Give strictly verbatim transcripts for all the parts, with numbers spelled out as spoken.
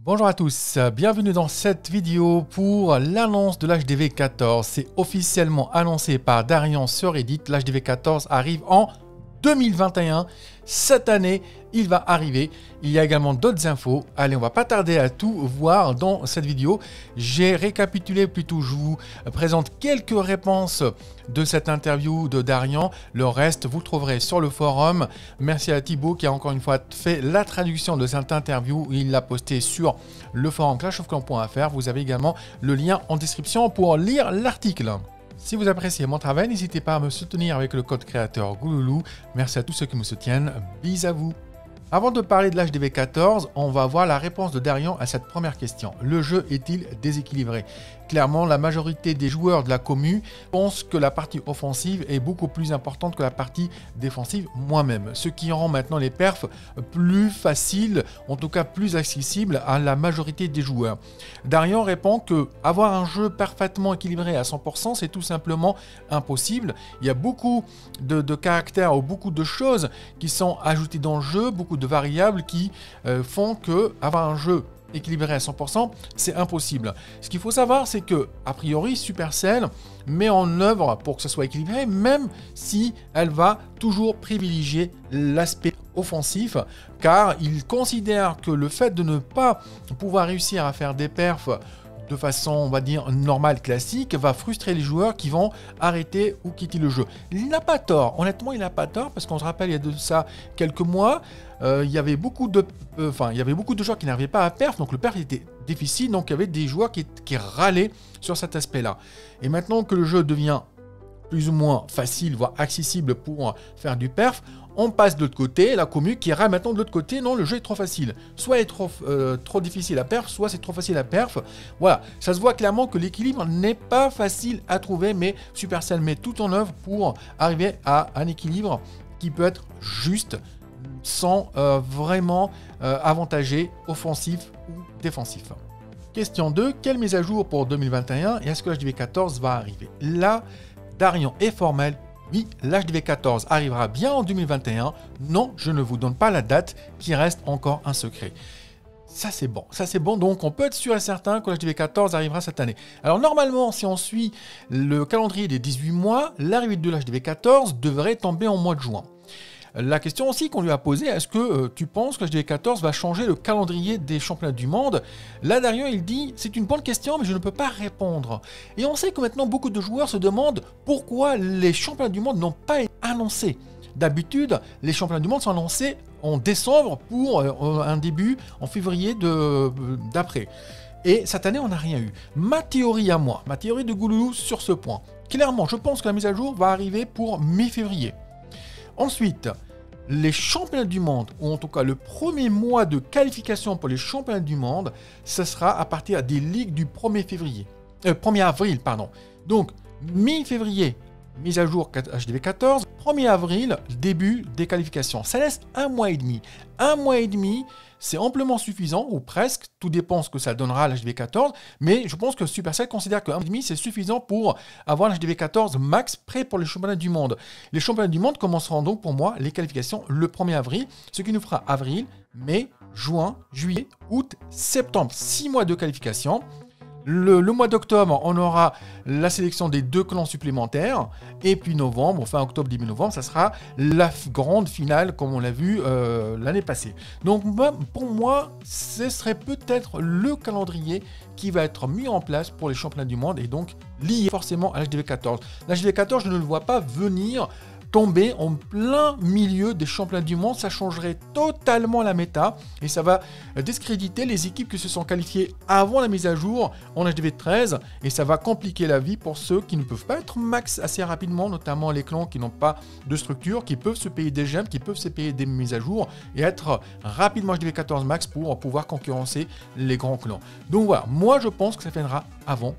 Bonjour à tous, bienvenue dans cette vidéo pour l'annonce de l'H D V quatorze. C'est officiellement annoncé par Darian sur Reddit. L'H D V quatorze arrive en deux mille vingt et un. Cette année, il va arriver. Il y a également d'autres infos. Allez, on va pas tarder à tout voir dans cette vidéo. J'ai récapitulé, plutôt je vous présente quelques réponses de cette interview de Darian. Le reste, vous le trouverez sur le forum. Merci à Thibaut qui a encore une fois fait la traduction de cette interview. Il l'a posté sur le forum clash of clans point F R. Vous avez également le lien en description pour lire l'article. Si vous appréciez mon travail, n'hésitez pas à me soutenir avec le code créateur Gouloulou. Merci à tous ceux qui me soutiennent. Bis à vous. Avant de parler de l'H D V quatorze, on va voir la réponse de Darian à cette première question. Le jeu est-il déséquilibré? Clairement, la majorité des joueurs de la commu pensent que la partie offensive est beaucoup plus importante que la partie défensive moi-même. Ce qui rend maintenant les perfs plus faciles, en tout cas plus accessibles à la majorité des joueurs. Darian répond que avoir un jeu parfaitement équilibré à cent pour cent, c'est tout simplement impossible. Il y a beaucoup de, de caractères ou beaucoup de choses qui sont ajoutées dans le jeu, beaucoup de variables qui euh, font que avoir un jeu équilibré à cent pour cent, c'est impossible. Ce qu'il faut savoir, c'est que, a priori, Supercell met en œuvre pour que ce soit équilibré, même si elle va toujours privilégier l'aspect offensif, car il considère que le fait de ne pas pouvoir réussir à faire des perfs de façon, on va dire, normale, classique, va frustrer les joueurs qui vont arrêter ou quitter le jeu. Il n'a pas tort, honnêtement, il n'a pas tort, parce qu'on se rappelle, il y a de ça quelques mois, euh, il y avait beaucoup de, euh, enfin, il y avait beaucoup de joueurs qui n'arrivaient pas à perf, donc le perf était difficile, donc il y avait des joueurs qui, qui râlaient sur cet aspect-là. Et maintenant que le jeu devient plus ou moins facile, voire accessible pour faire du perf, on passe de l'autre côté, la commu qui râle maintenant de l'autre côté, non, le jeu est trop facile. Soit il est trop, euh, trop difficile à perf, soit c'est trop facile à perf. Voilà, ça se voit clairement que l'équilibre n'est pas facile à trouver, mais Supercell met tout en œuvre pour arriver à un équilibre qui peut être juste, sans euh, vraiment euh, avantager offensif ou défensif. Question deux, quelle mise à jour pour deux mille vingt et un et est-ce que l'H D V quatorze va arriver? Là, Darian est formel. Oui, l'H D V quatorze arrivera bien en deux mille vingt et un. Non, je ne vous donne pas la date qui reste encore un secret. Ça c'est bon, ça c'est bon, donc on peut être sûr et certain que l'H D V quatorze arrivera cette année. Alors normalement, si on suit le calendrier des dix-huit mois, l'arrivée de l'H D V quatorze devrait tomber en mois de juin. La question aussi qu'on lui a posée, est-ce que euh, tu penses que l'H D V quatorze va changer le calendrier des championnats du monde? Là, Darian, il dit, c'est une bonne question, mais je ne peux pas répondre. Et on sait que maintenant, beaucoup de joueurs se demandent pourquoi les championnats du monde n'ont pas été annoncés. D'habitude, les championnats du monde sont annoncés en décembre pour euh, un début en février d'après. Et cette année, on n'a rien eu. Ma théorie à moi, ma théorie de Gouloulou sur ce point, clairement, je pense que la mise à jour va arriver pour mi-février. Ensuite, les championnats du monde, ou en tout cas le premier mois de qualification pour les championnats du monde, ce sera à partir des ligues du premier février. Euh, premier avril, pardon. Donc, mi-février, mise à jour H D V quatorze, premier avril, début des qualifications. Ça laisse un mois et demi. Un mois et demi, c'est amplement suffisant, ou presque, tout dépend ce que ça donnera à l'H D V quatorze, mais je pense que Supercell considère qu'un mois et demi, c'est suffisant pour avoir l'H D V quatorze max prêt pour les championnats du monde. Les championnats du monde commenceront donc pour moi les qualifications le premier avril, ce qui nous fera avril, mai, juin, juillet, août, septembre, six mois de qualification. Le, le mois d'octobre, on aura la sélection des deux clans supplémentaires. Et puis novembre, fin octobre, début novembre, ça sera la grande finale, comme on l'a vu euh, l'année passée. Donc pour moi, ce serait peut-être le calendrier qui va être mis en place pour les championnats du monde et donc lié forcément à l'H D V quatorze. L'H D V quatorze, je ne le vois pas venir tomber en plein milieu des championnats du monde, ça changerait totalement la méta et ça va discréditer les équipes qui se sont qualifiées avant la mise à jour en H D V treize et ça va compliquer la vie pour ceux qui ne peuvent pas être max assez rapidement, notamment les clans qui n'ont pas de structure, qui peuvent se payer des gemmes, qui peuvent se payer des mises à jour et être rapidement H D V quatorze max pour pouvoir concurrencer les grands clans. Donc voilà, moi je pense que ça viendra avant.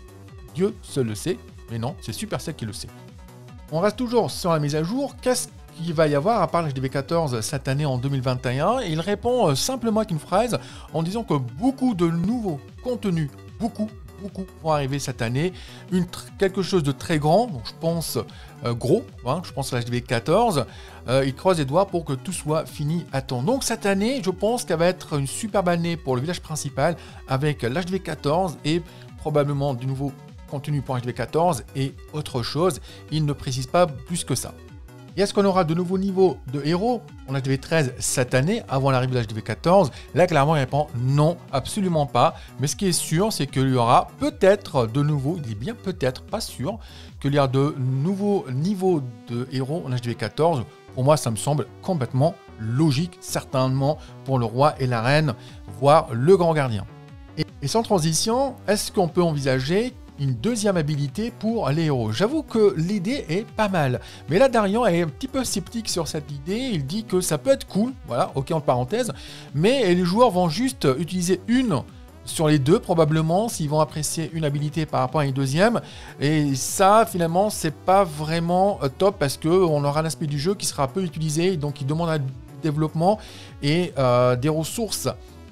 Dieu seul le sait, mais non, c'est Supercell qui le sait. On reste toujours sur la mise à jour. Qu'est-ce qu'il va y avoir à part l'H D V quatorze cette année en deux mille vingt et un? Et il répond simplement avec une phrase en disant que beaucoup de nouveaux contenus, beaucoup, beaucoup vont arriver cette année. Une, quelque chose de très grand, donc je pense euh, gros, hein, je pense à l'H D V quatorze. Euh, il croise les doigts pour que tout soit fini à temps. Donc cette année, je pense qu'elle va être une superbe année pour le village principal avec l'H D V quatorze et probablement du nouveau contenu pour H D V quatorze et autre chose. Il ne précise pas plus que ça. Et est-ce qu'on aura de nouveaux niveaux de héros en H D V treize cette année, avant l'arrivée de l'H D V quatorze? Là, clairement, il répond non, absolument pas. Mais ce qui est sûr, c'est qu'il y aura peut-être de nouveaux, il est bien peut-être, pas sûr, qu'il y aura de nouveaux niveaux de héros en H D V quatorze. Pour moi, ça me semble complètement logique, certainement pour le roi et la reine, voire le grand gardien. Et, et sans transition, est-ce qu'on peut envisager une deuxième habilité pour les héros? J'avoue que l'idée est pas mal. Mais là, Darian est un petit peu sceptique sur cette idée. Il dit que ça peut être cool, voilà, ok entre parenthèses, mais les joueurs vont juste utiliser une sur les deux, probablement, s'ils vont apprécier une habilité par rapport à une deuxième. Et ça, finalement, c'est pas vraiment top parce qu'on aura un aspect du jeu qui sera peu utilisé, donc il demande un développement et euh, des ressources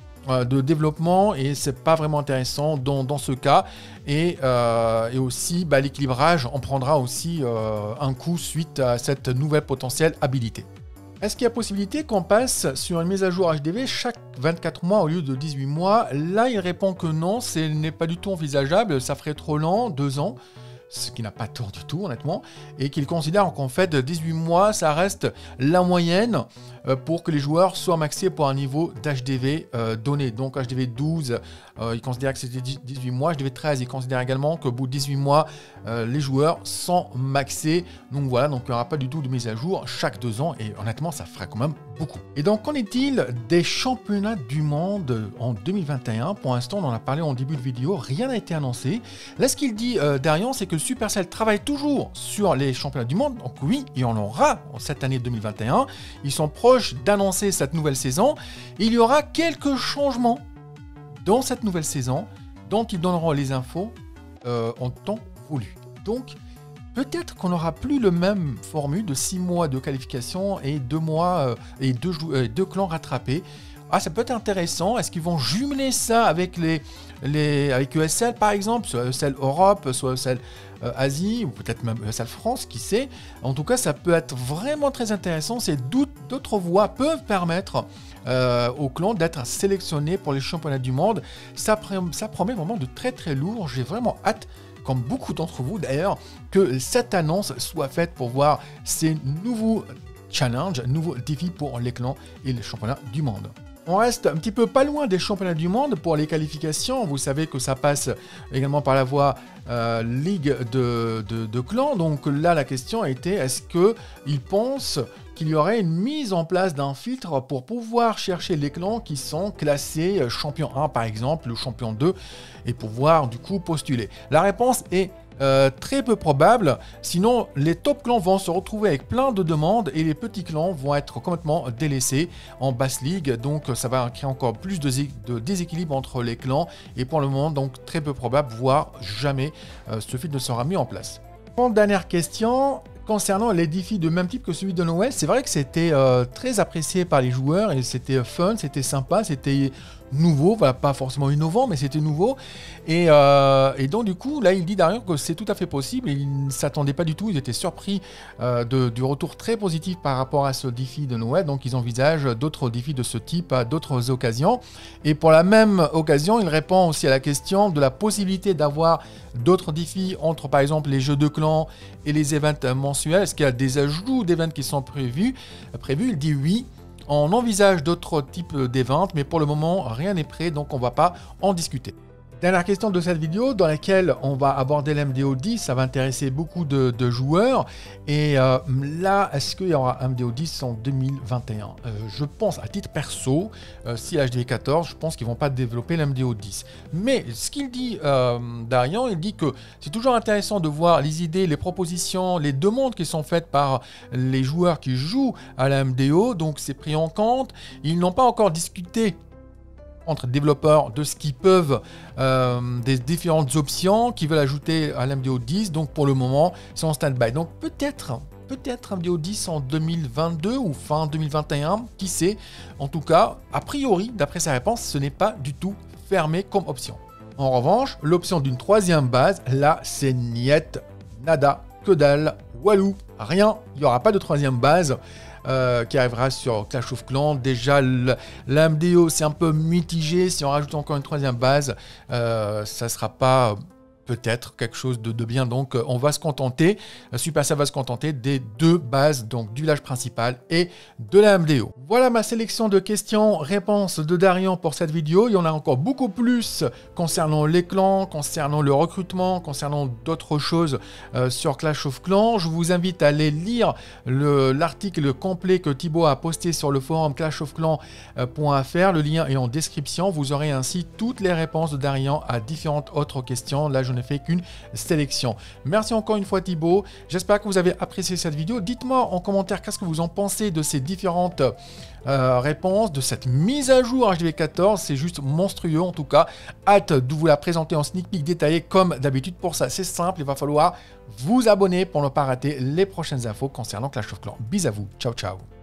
de développement et c'est pas vraiment intéressant dans, dans ce cas et, euh, et aussi bah, l'équilibrage en prendra aussi euh, un coup suite à cette nouvelle potentielle habilité. Est-ce qu'il y a possibilité qu'on passe sur une mise à jour H D V chaque vingt-quatre mois au lieu de dix-huit mois? Là il répond que non, ce n'est pas du tout envisageable, ça ferait trop lent, deux ans. Ce qui n'a pas tort du tout honnêtement, et qu'il considère qu'en fait dix-huit mois ça reste la moyenne pour que les joueurs soient maxés pour un niveau d'H D V euh, donné. Donc H D V douze, euh, il considère que c'était dix-huit mois, H D V treize, il considère également qu'au bout de dix-huit mois, euh, les joueurs sont maxés. Donc voilà, donc il n'y aura pas du tout de mise à jour chaque deux ans, et honnêtement ça fera quand même beaucoup. Et donc qu'en est-il des championnats du monde en deux mille vingt et un? Pour l'instant on en a parlé en début de vidéo, rien n'a été annoncé. Là ce qu'il dit euh, Darian, c'est que Supercell travaille toujours sur les championnats du monde, donc oui, il y en aura cette année deux mille vingt et un. Ils sont proches d'annoncer cette nouvelle saison. Il y aura quelques changements dans cette nouvelle saison dont ils donneront les infos euh, en temps voulu. Donc, peut-être qu'on n'aura plus le même formule de six mois de qualification et deux mois euh, et deux, euh, deux clans rattrapés. Ah, ça peut être intéressant. Est-ce qu'ils vont jumeler ça avec les, les avec E S L par exemple, soit E S L Europe, soit E S L euh, Asie, ou peut-être même E S L France, qui sait. En tout cas, ça peut être vraiment très intéressant. C'est d'autres voies peuvent permettre euh, aux clans d'être sélectionnés pour les championnats du monde. Ça, ça promet vraiment de très très lourd. J'ai vraiment hâte, comme beaucoup d'entre vous d'ailleurs, que cette annonce soit faite pour voir ces nouveaux challenges, nouveaux défis pour les clans et les championnats du monde. On reste un petit peu pas loin des championnats du monde pour les qualifications. Vous savez que ça passe également par la voie euh, Ligue de, de, de clans. Donc là, la question était, est-ce qu'ils pensent qu'il y aurait une mise en place d'un filtre pour pouvoir chercher les clans qui sont classés champion un par exemple, ou champion deux, et pouvoir du coup postuler? La réponse est Euh, très peu probable, sinon les top clans vont se retrouver avec plein de demandes et les petits clans vont être complètement délaissés en basse ligue, donc ça va créer encore plus de, de déséquilibre entre les clans et pour le moment donc très peu probable, voire jamais euh, ce filtre ne sera mis en place. Bon, dernière question concernant les défis de même type que celui de Noël. C'est vrai que c'était euh, très apprécié par les joueurs et c'était fun, c'était sympa, c'était nouveau, voilà, pas forcément innovant, mais c'était nouveau. Et, euh, et donc du coup, là, il dit derrière que c'est tout à fait possible. Et il ne s'attendait pas du tout, ils étaient surpris euh, de, du retour très positif par rapport à ce défi de Noël. Donc ils envisagent d'autres défis de ce type à d'autres occasions. Et pour la même occasion, il répond aussi à la question de la possibilité d'avoir d'autres défis entre par exemple les jeux de clans et les events mensuels. Est-ce qu'il y a des ajouts d'événements qui sont prévus, prévus? Il dit oui. On envisage d'autres types d'événements, mais pour le moment, rien n'est prêt, donc on ne va pas en discuter. Dernière question de cette vidéo dans laquelle on va aborder l'M D O dix, ça va intéresser beaucoup de, de joueurs. Et euh, là, est-ce qu'il y aura un M D O dix en deux mille vingt et un? euh, Je pense, à titre perso, euh, si H D V quatorze, je pense qu'ils ne vont pas développer l'M D O dix. Mais ce qu'il dit, euh, Darian, il dit que c'est toujours intéressant de voir les idées, les propositions, les demandes qui sont faites par les joueurs qui jouent à la M D O. Donc c'est pris en compte. Ils n'ont pas encore discuté entre développeurs de ce qu'ils peuvent, euh, des différentes options qu'ils veulent ajouter à l'M D O dix. Donc pour le moment, c'est en stand-by. Donc peut-être, peut-être M D O dix en deux mille vingt-deux ou fin deux mille vingt et un, qui sait. En tout cas, a priori, d'après sa réponse, ce n'est pas du tout fermé comme option. En revanche, l'option d'une troisième base, là, c'est niet, nada, que dalle, walou, rien. Il n'y aura pas de troisième base. Euh, qui arrivera sur Clash of Clans. Déjà, l'A M D O, c'est un peu mitigé. Si on rajoute encore une troisième base, euh, ça ne sera pas peut-être quelque chose de, de bien. Donc, on va se contenter, Supercell va se contenter des deux bases, donc du village principal et de la M D O. Voilà ma sélection de questions-réponses de Darian pour cette vidéo. Il y en a encore beaucoup plus concernant les clans, concernant le recrutement, concernant d'autres choses euh, sur Clash of Clans. Je vous invite à aller lire l'article complet que Thibaut a posté sur le forum clash of clans point f r. Le lien est en description. Vous aurez ainsi toutes les réponses de Darian à différentes autres questions. Là, je ne fais qu'une sélection. Merci encore une fois Thibaut. J'espère que vous avez apprécié cette vidéo. Dites-moi en commentaire qu'est-ce que vous en pensez de ces différentes euh, réponses, de cette mise à jour H D V quatorze. C'est juste monstrueux en tout cas. Hâte de vous la présenter en sneak peek détaillé comme d'habitude. Pour ça, c'est simple. Il va falloir vous abonner pour ne pas rater les prochaines infos concernant Clash of Clans. Bis à vous. Ciao, ciao.